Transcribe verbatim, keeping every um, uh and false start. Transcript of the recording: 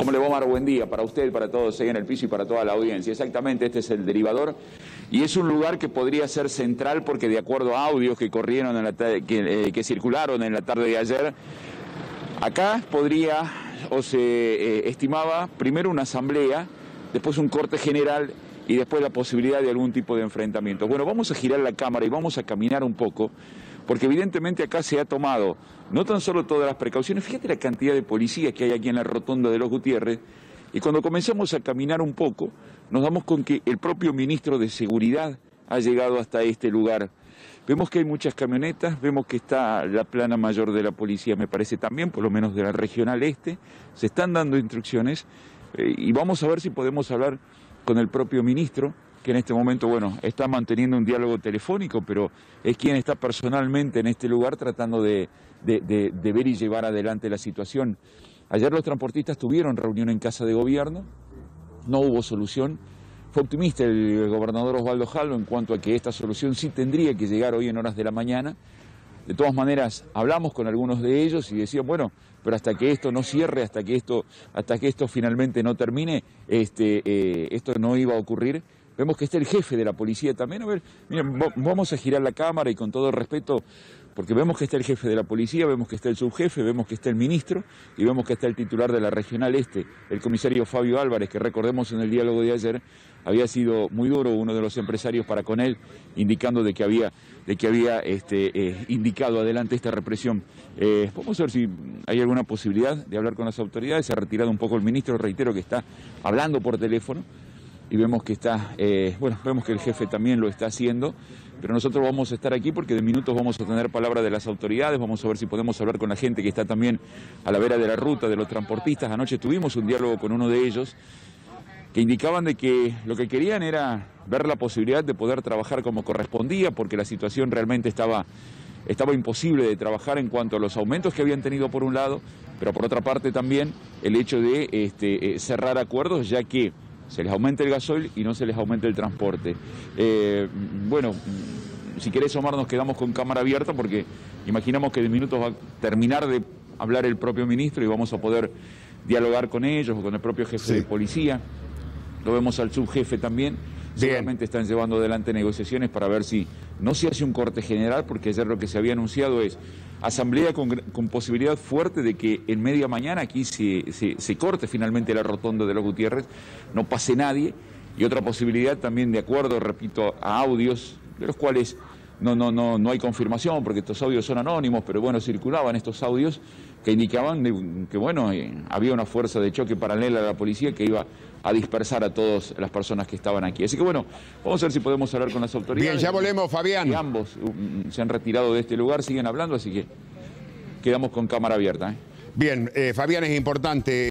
¿Cómo le va, Omar? Buen día para usted, para todos ahí en el piso y para toda la audiencia. Exactamente, este es el derivador y es un lugar que podría ser central porque de acuerdo a audios que corrieron en la que, eh, que circularon en la tarde de ayer, acá podría o se eh, estimaba primero una asamblea, después un corte general y después la posibilidad de algún tipo de enfrentamiento. Bueno, vamos a girar la cámara y vamos a caminar un poco, porque evidentemente acá se ha tomado no tan solo todas las precauciones, fíjate la cantidad de policías que hay aquí en la rotonda de los Gutiérrez, y cuando comenzamos a caminar un poco, nos damos con que el propio ministro de Seguridad ha llegado hasta este lugar. Vemos que hay muchas camionetas, vemos que está la plana mayor de la policía, me parece también, por lo menos de la regional este, se están dando instrucciones, eh, y vamos a ver si podemos hablar con el propio ministro, que en este momento, bueno, está manteniendo un diálogo telefónico, pero es quien está personalmente en este lugar tratando de, de, de, de ver y llevar adelante la situación. Ayer los transportistas tuvieron reunión en Casa de Gobierno, no hubo solución. Fue optimista el gobernador Osvaldo Jallo en cuanto a que esta solución sí tendría que llegar hoy en horas de la mañana. De todas maneras, hablamos con algunos de ellos y decían, bueno, pero hasta que esto no cierre, hasta que esto, hasta que esto finalmente no termine, este, eh, esto no iba a ocurrir. Vemos que está el jefe de la policía también. A ver, miren, vamos a girar la cámara y con todo el respeto, porque vemos que está el jefe de la policía, vemos que está el subjefe, vemos que está el ministro y vemos que está el titular de la Regional Este, el comisario Fabio Álvarez, que recordemos en el diálogo de ayer había sido muy duro uno de los empresarios para con él, indicando de que había, de que había este, eh, indicado adelante esta represión. Eh, vamos a ver si hay alguna posibilidad de hablar con las autoridades. Se ha retirado un poco el ministro, reitero que está hablando por teléfono. Y vemos que está, eh, bueno, vemos que el jefe también lo está haciendo, pero nosotros vamos a estar aquí porque de minutos vamos a tener palabra de las autoridades, vamos a ver si podemos hablar con la gente que está también a la vera de la ruta, de los transportistas. Anoche tuvimos un diálogo con uno de ellos que indicaban de que lo que querían era ver la posibilidad de poder trabajar como correspondía, porque la situación realmente estaba, estaba imposible de trabajar en cuanto a los aumentos que habían tenido por un lado, pero por otra parte también el hecho de este, cerrar acuerdos, ya que se les aumenta el gasoil y no se les aumenta el transporte. Eh, bueno, si querés, Omar, nos quedamos con cámara abierta porque imaginamos que de minutos va a terminar de hablar el propio ministro y vamos a poder dialogar con ellos o con el propio jefe sí. de policía. Lo vemos al subjefe también. Seguramente están llevando adelante negociaciones para ver si no se hace un corte general, porque ayer lo que se había anunciado es asamblea con, con posibilidad fuerte de que en media mañana aquí se, se, se corte finalmente la rotonda de los Gutiérrez, no pase nadie, y otra posibilidad también de acuerdo, repito, a audios, de los cuales no, no, no, no hay confirmación, porque estos audios son anónimos, pero bueno, circulaban estos audios que indicaban de, que bueno, eh, había una fuerza de choque paralela a la policía que iba a dispersar a todas las personas que estaban aquí. Así que bueno, vamos a ver si podemos hablar con las autoridades. Bien, ya volvemos, Fabián. Y ambos um, se han retirado de este lugar, siguen hablando, así que quedamos con cámara abierta. ¿eh? Bien, eh, Fabián, es importante.